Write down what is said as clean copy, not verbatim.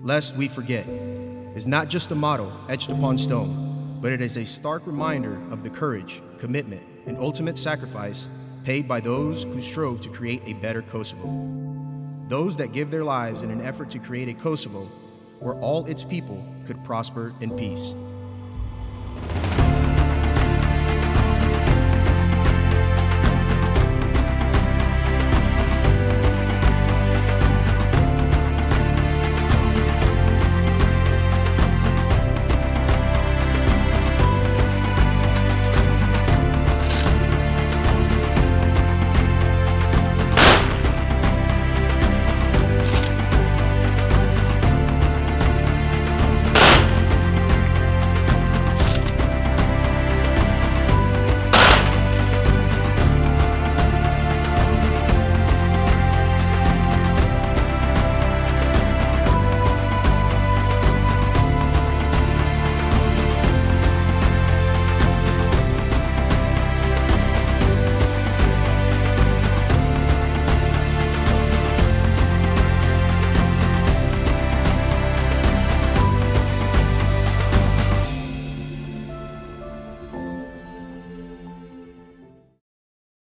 lest we forget, is not just a motto etched upon stone, but it is a stark reminder of the courage, commitment, and ultimate sacrifice paid by those who strove to create a better Kosovo. Those that give their lives in an effort to create a Kosovo where all its people could prosper in peace.